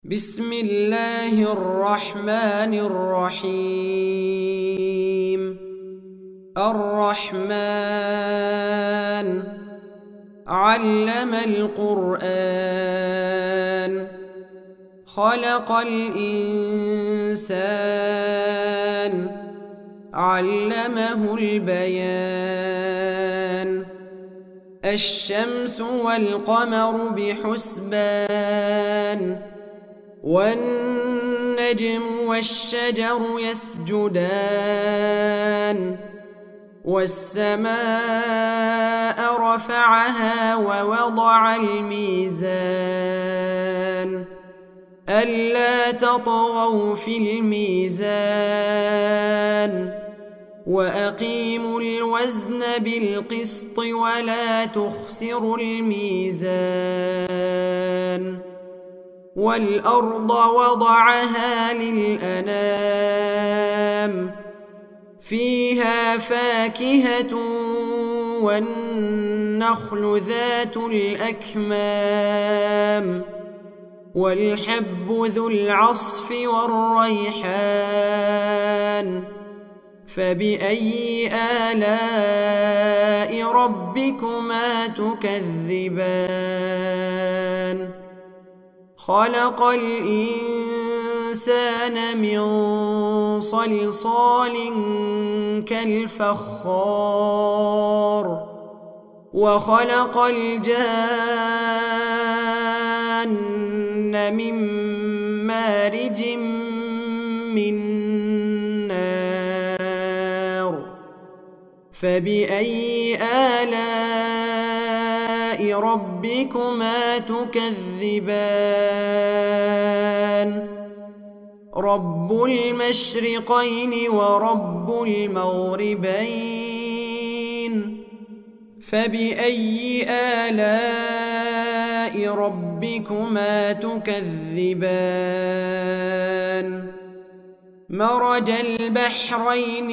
بسم الله الرحمن الرحيم. الرحمن علم القرآن، خلق الإنسان، علمه البيان. الشمس والقمر بحسبان، والنجم والشجر يسجدان. والسماء رفعها ووضع الميزان، ألا تطغوا في الميزان، وأقيموا الوزن بالقسط ولا تخسروا الميزان. والأرض وضعها للأنام، فيها فاكهة والنخل ذات الأكمام، والحب ذو العصف والريحان. فبأي آلاء ربكما تكذبان؟ خلق الإنسان من صلصال كالفخار، وخلق الجان من مارج من نار. فبأي آلاء ربكما تكذبان؟ رب المشرقين ورب المغربين. فبأي آلاء ربكما تكذبان؟ مرج البحرين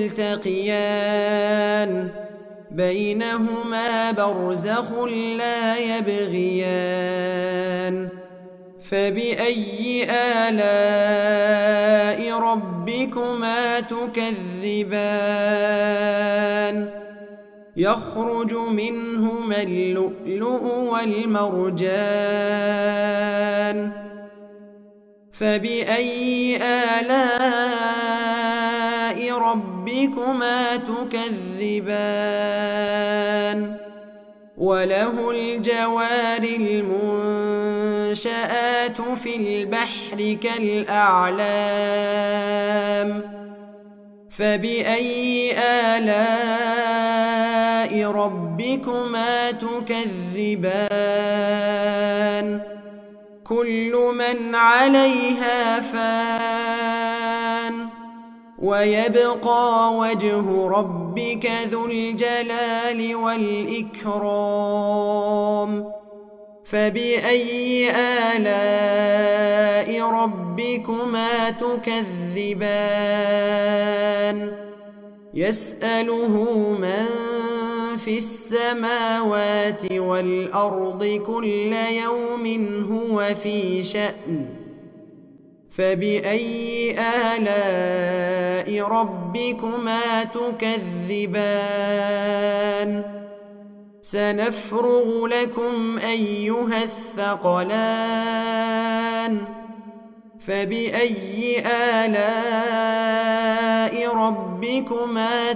يلتقيان، بينهما برزخ لا يبغيان. فبأي آلاء ربكما تكذبان؟ يخرج منهما اللؤلؤ والمرجان. فبأي آلاء ربكما تكذبان؟ وله الجوار المنشآت في البحر كالأعلام. فبأي آلاء ربكما تكذبان؟ كل من عليها فان، ويبقى وجه ربك ذو الجلال والإكرام. فبأي آلاء ربكما تكذبان؟ يسأله من في السماوات والأرض كل يوم هو في شأن. فبأي آلاء ربكما تكذبان؟ سنفرغ لكم أيها الثقلان. فبأي آلاء ربكما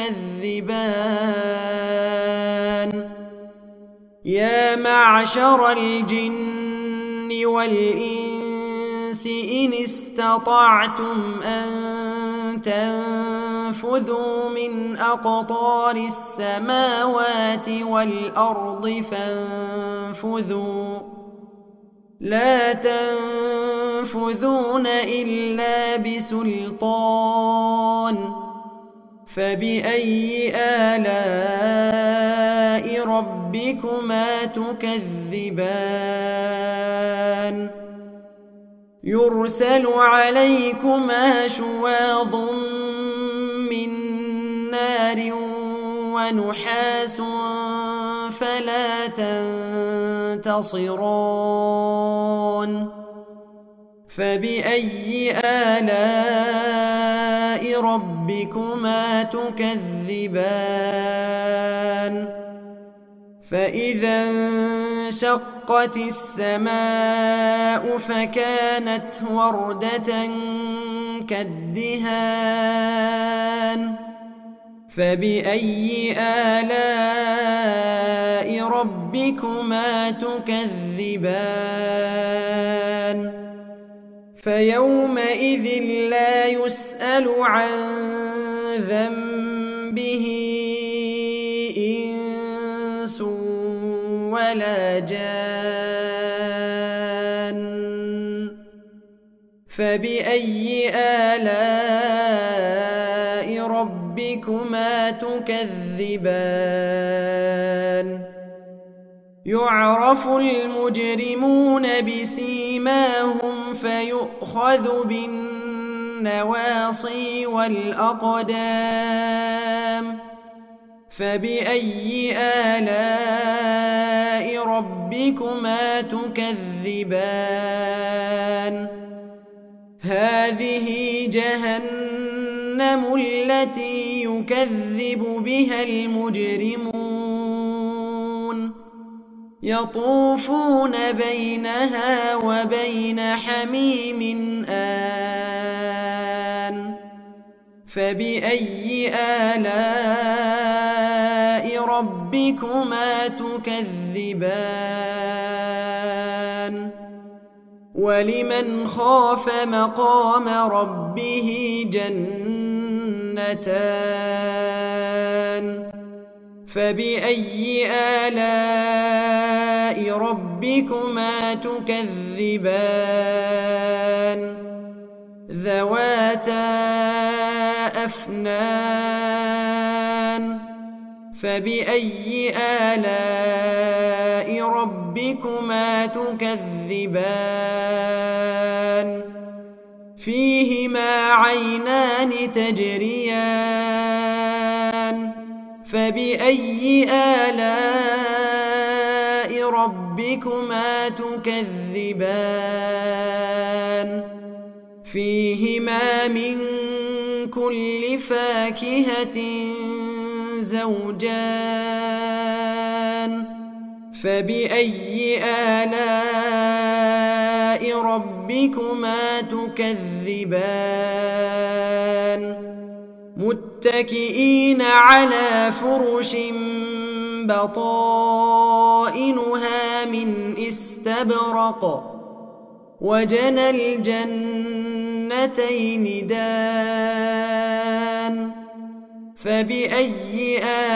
تكذبان؟ يا معشر الجن والإنس إن استطعتم أن تنفذوا من أقطار السماوات والأرض فانفذوا، لا تنفذون إلا بسلطان. فبأي آلاء ربكما تكذبان؟ يرسل عليكما شواظ من نار ونحاس فلا تنتصران. فبأي آلاء ربكما تكذبان فإذا انشقت السماء فكانت وردة كالدهان فبأي آلاء ربكما تكذبان فيومئذ لا يسأل عن ذنبه إنس ولا جان فبأي آلاء ربكما تكذبان يعرف المجرمون بسيماهم فيؤخذ بالنواصي والأقدام فبأي آلاء ربكما تكذبان هذه جهنم التي يكذب بها المجرمون يطوفون بينها وبين حميم آن فبأي آلاء ربكما تكذبان ولمن خاف مقام ربه جنتان فبأي آلاء ربكما تكذبان ذواتا أفنان فبأي آلاء ربكما تكذبان فيهما عينان تجريان فبأي آلاء ربكما تكذبان فيهما من كل فاكهة زوجان فبأي آلاء ربكما تكذبان متكئين على فرش بطائنها من استبرق وجنى الجنتين دان فبأي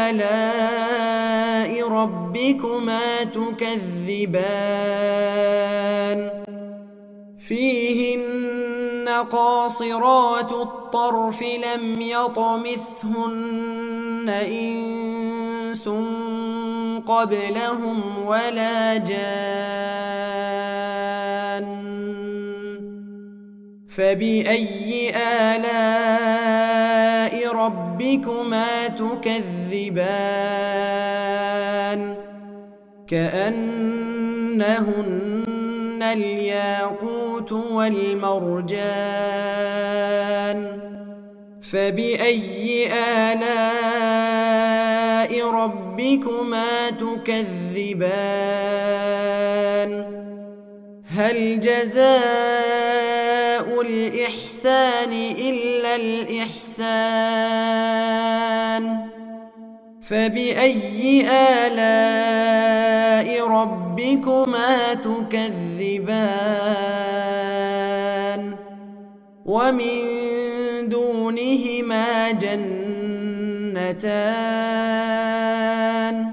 آلاء ربكما تكذبان فيهن قاصرات الطرف لم يطمثهن إنس قبلهم ولا جان فبأي آلاء ربكما تكذبان كأنهن الياقوت والمرجان فبأي آلاء ربكما تكذبان هل جزاء الإحسان إلا الإحسان فبأي آلاء ربكما تكذبان ومن دونهما جنتان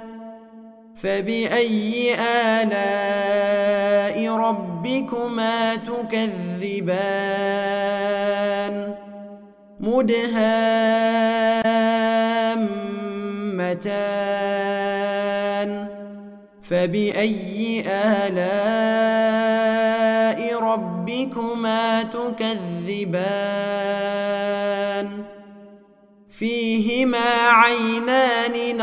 فبأي آلاء ربكما تكذبان مدهامتان فبأي آلاء ربكما تكذبان فيهما عينان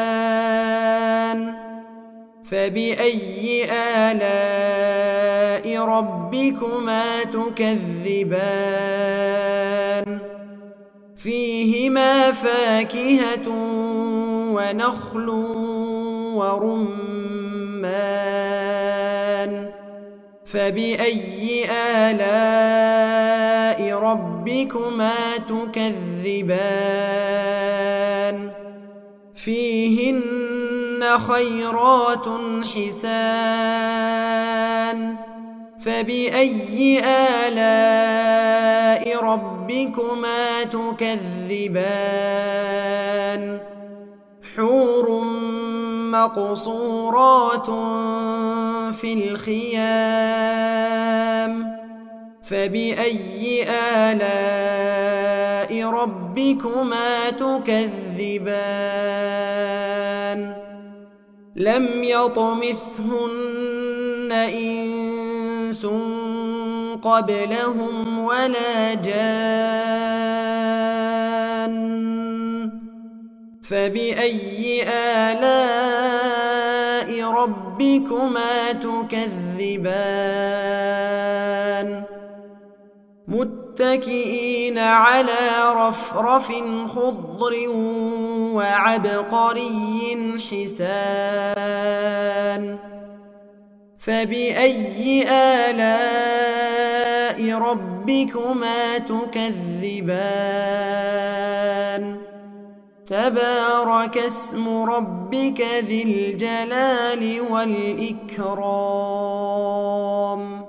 نضاختان فبأي آلاء ربكما تكذبان فيهما فاكهة ونخل ورمان فبأي آلاء ربكما تكذبان فيهن خيرات حسان فبأي آلاء ربكما تكذبان حور مقصورات في الخيام فبأي آلاء ربكما تكذبان لم يطمثهن إنس قبلهم ولا جان فبأي آلاء ربكما تكذبان متكئين على رفرف خضر وعبقري حسان فبأي آلاء ربكما تكذبان تبارك اسم ربك ذي الجلال والإكرام